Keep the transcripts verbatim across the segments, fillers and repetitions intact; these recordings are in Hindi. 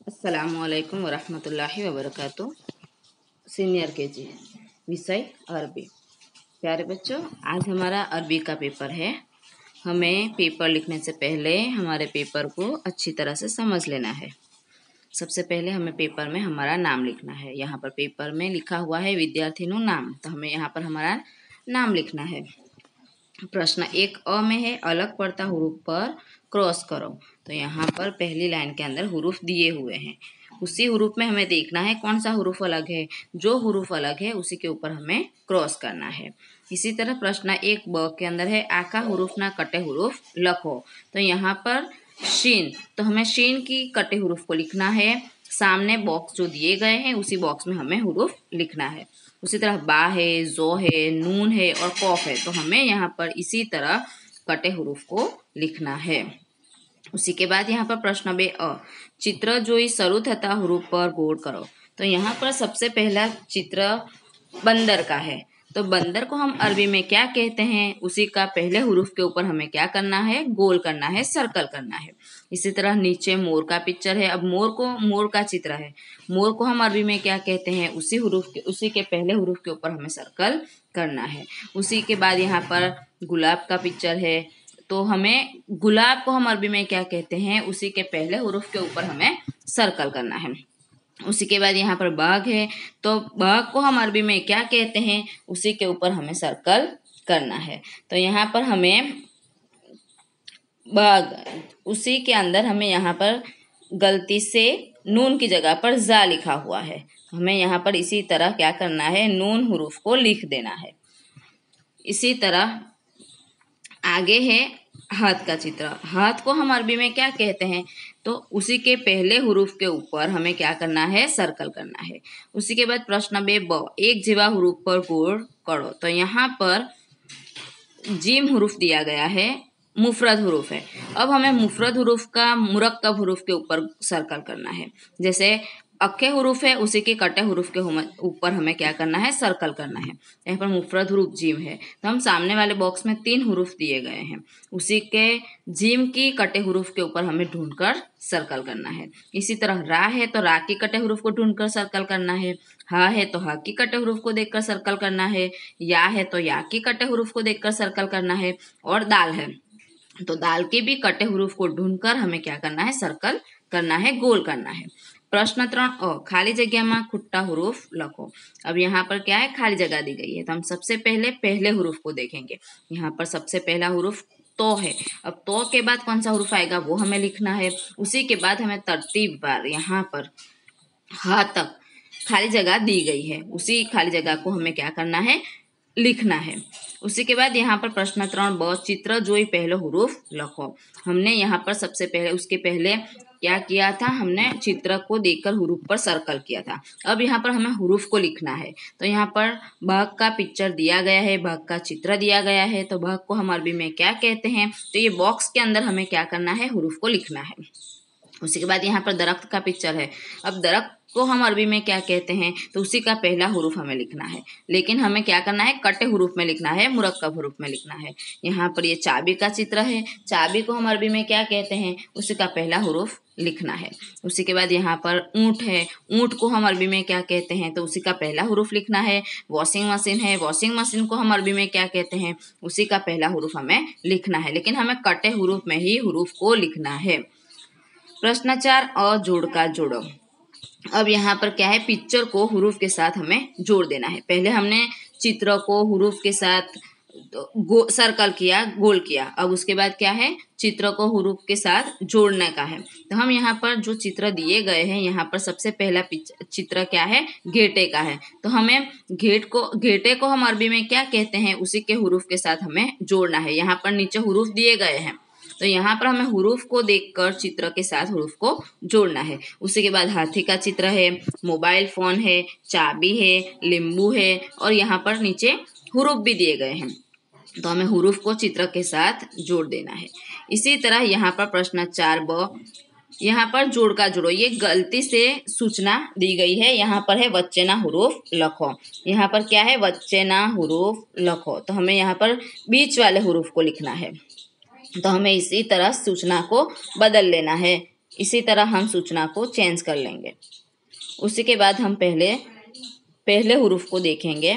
अस्सलामुअलैकुम वरहमतुल्लाहि वबरकातुह। सीनियर के जी, विषय अरबी। प्यारे बच्चों, आज हमारा अरबी का पेपर है। हमें पेपर लिखने से पहले हमारे पेपर को अच्छी तरह से समझ लेना है। सबसे पहले हमें पेपर में हमारा नाम लिखना है। यहाँ पर पेपर में लिखा हुआ है विद्यार्थियों नाम, तो हमें यहाँ पर हमारा नाम लिखना है। प्रश्न एक अ में है, अलग पड़ता हुरूफ पर क्रॉस करो। तो यहाँ पर पहली लाइन के अंदर हुरूफ दिए हुए हैं, उसी हुरूफ में हमें देखना है कौन सा हुरूफ अलग है। जो हुरूफ अलग है उसी के ऊपर हमें क्रॉस करना है। इसी तरह प्रश्न एक ब के अंदर है, आका हुरूफ ना कटे हुरूफ लखो। तो यहाँ पर शीन, तो हमें शीन की कटे हुरूफ को लिखना है। सामने बॉक्स जो दिए गए हैं उसी बॉक्स में हमें हुरूफ लिखना है। उसी तरह बा है, जो है, नून है और कौफ है, तो हमें यहाँ पर इसी तरह कटे हुरूफ को लिखना है। उसी के बाद यहाँ पर प्रश्न बे अ, चित्र जोई शरू थता हुरूफ पर गौर करो। तो यहाँ पर सबसे पहला चित्र बंदर का है। तो बंदर को हम अरबी में क्या कहते हैं, उसी का पहले हुरूफ के ऊपर हमें क्या करना है, गोल करना है, सर्कल करना है। इसी तरह नीचे मोर का पिक्चर है। अब मोर को, मोर का चित्र है, मोर को हम अरबी में क्या कहते हैं, उसी हुरूफ के, उसी के पहले हुरूफ के ऊपर हमें सर्कल करना है। उसी के बाद यहाँ पर गुलाब का पिक्चर है, तो हमें गुलाब को हम अरबी में क्या कहते हैं, उसी के पहले हुरूफ के ऊपर हमें सर्कल करना है। उसी के बाद यहाँ पर बाघ है, तो बाघ को हम अरबी में क्या कहते हैं, उसी के ऊपर हमें सर्कल करना है। तो यहाँ पर हमें बाघ, उसी के अंदर हमें यहाँ पर गलती से नून की जगह पर जा लिखा हुआ है, हमें यहाँ पर इसी तरह क्या करना है, नून हुरूफ को लिख देना है। इसी तरह आगे है हाथ का चित्र। हाथ को हम अरबी में क्या कहते हैं, तो उसी के पहले हुरूफ के ऊपर हमें क्या करना है, सर्कल करना है। उसी के बाद प्रश्न बे ब, एक जीवा हुरूफ पर गौर करो। तो यहाँ पर जीम हुरूफ दिया गया है, मुफरद हुरूफ है। अब हमें मुफरद हुरूफ का मुरक्कब हुरूफ के ऊपर सर्कल करना है। जैसे अक्खे हुरूफ है, उसी के कटे हुरूफ के ऊपर हमें क्या करना है, सर्कल करना है। यहाँ पर मुफरद हुरूफ जीम है, तो हम सामने वाले बॉक्स में तीन हुरूफ दिए गए हैं, उसी के जीम की कटे हुरूफ के ऊपर हमें ढूंढकर सर्कल करना है। इसी तरह रा है, तो रा की कटे हुरूफ को ढूंढकर सर्कल करना है। हा है, तो हा की कटे हुरूफ को देखकर सर्कल करना है। या है, तो या की कटे हुरूफ को देखकर सर्कल करना है। और दाल है, तो दाल के भी कटे हुरूफ को ढूंढकर हमें क्या करना है, सर्कल करना है, गोल करना है। प्रश्न त्रण अ, खाली जगह में खुट्टा हुरूफ लखो। अब यहाँ पर क्या है, खाली जगह दी गई है, तो हम सबसे पहले पहले हुरूफ को देखेंगे। यहाँ पर सबसे पहला हुरूफ तो है। अब तो के बाद कौन सा हुरूफ आएगा वो हमें लिखना है। उसी के बाद हमें तरतीब बार यहाँ पर हा तक खाली जगह दी गई है, उसी खाली जगह को हमें क्या करना है, लिखना है। उसी के बाद यहाँ पर प्रश्न त्रण ब, चित्र जोई पहले हुरूफ लखो। हमने यहाँ पर सबसे पहले, उसके पहले क्या किया था, हमने चित्र को देखकर हुरूफ पर सर्कल किया था। अब यहाँ पर हमें हुरूफ को लिखना है। तो यहाँ पर बाघ का पिक्चर दिया गया है, बाघ का चित्र दिया गया है, तो बाघ को हम अरबी में क्या कहते हैं, तो ये बॉक्स के अंदर हमें क्या करना है, हुरूफ को लिखना है। उसी के बाद यहाँ पर दरख्त का पिक्चर है। अब दरख्त को हम अरबी में क्या कहते हैं, तो उसी का पहला हुरूफ हमें लिखना है, लेकिन हमें क्या करना है, कटे हुरूफ में लिखना है, मुरक्कब हुरूफ में लिखना है। यहाँ पर ये चाबी का चित्र है, चाबी को हम अरबी में क्या कहते हैं, उसी का पहला हुरूफ लिखना है। उसी के बाद यहाँ पर ऊँट है, ऊँट को हम अरबी में क्या कहते हैं, तो उसी का पहला हुरूफ लिखना है। वॉशिंग मशीन है, वॉशिंग मशीन को हम अरबी में क्या कहते हैं, उसी का पहला हुरूफ हमें लिखना है, लेकिन हमें कटे हुरूफ में ही हुरूफ को लिखना है। प्रश्न चार अ, जोड़ का जोड़ो। अब यहाँ पर क्या है, पिक्चर को हुरूफ के साथ हमें जोड़ देना है। पहले हमने चित्र को हुरूफ के साथ गो सर्कल किया, गोल किया। अब उसके बाद क्या है, चित्र को हुरूफ के साथ जोड़ने का है। तो हम यहाँ पर जो चित्र दिए गए हैं, यहाँ पर सबसे पहला चित्र क्या है, घेटे का है। तो हमें घेट को, घेटे को हम अरबी में क्या कहते हैं, उसी के हुरूफ के साथ हमें जोड़ना है। यहाँ पर नीचे हुरूफ दिए गए हैं, तो यहाँ पर हमें हुरूफ को देखकर चित्र के साथ हुरूफ को जोड़ना है। उसी के बाद हाथी का चित्र है, मोबाइल फोन है, चाबी है, लींबू है, और यहाँ पर नीचे हुरूफ भी दिए गए हैं, तो हमें हुरूफ को चित्र के साथ जोड़ देना है। इसी तरह यहाँ पर प्रश्न चार ब, यहाँ पर जोड़ का जोड़ो, ये गलती से सूचना दी गई है। यहाँ पर है वच्चे ना हुरूफ लखो। यहाँ पर क्या है, वच्चे ना हुरूफ लखो, तो हमें यहाँ पर बीच वाले हुरूफ को लिखना है। तो हमें इसी तरह सूचना को बदल लेना है। इसी तरह हम सूचना को चेंज कर लेंगे। उसी के बाद हम पहले पहले हुरूफ को देखेंगे।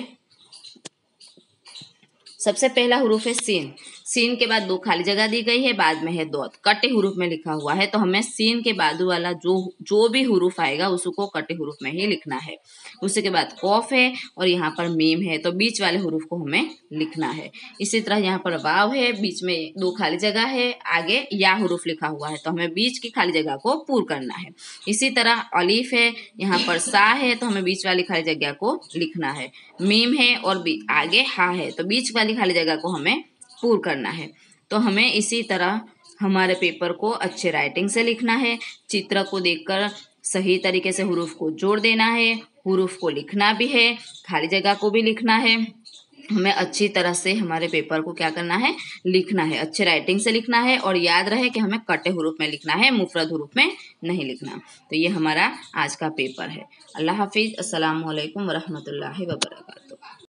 सबसे पहला हुरूफ है सीन। सीन के बाद दो खाली जगह दी गई है, बाद में है दौत, कटे हुरूफ में लिखा हुआ है। तो हमें सीन के बाद वाला जो जो भी हुरूफ आएगा उसको कटे हुरूफ में ही लिखना है। उसी के बाद कौफ है और यहाँ पर मीम है, तो बीच वाले हुरूफ को हमें लिखना है। इसी तरह यहाँ पर वाव है, बीच में दो खाली जगह है, आगे या हुरूफ लिखा हुआ है, तो हमें बीच की खाली जगह को पूर्ण करना है। इसी तरह अलीफ है, यहाँ पर सा है, तो हमें बीच वाली खाली जगह को लिखना है। मीम है और आगे हा है, तो बीच वाली खाली जगह को हमें पूर्ण करना है। तो हमें इसी तरह हमारे पेपर को अच्छे राइटिंग से लिखना है। चित्र को देखकर सही तरीके से हुरूफ को जोड़ देना है, हुरूफ को लिखना भी है, खाली जगह को भी लिखना है। हमें अच्छी तरह से हमारे पेपर को क्या करना है, लिखना है, अच्छे राइटिंग से लिखना है। और याद रहे कि हमें कटे हुरूफ में लिखना है, मुफरद हुरूफ में नहीं लिखना। तो ये हमारा आज का पेपर है। अल्लाह हाफिज। अस्सलामु अलैकुम वरहमतुल्लाहि वबरकातुहू।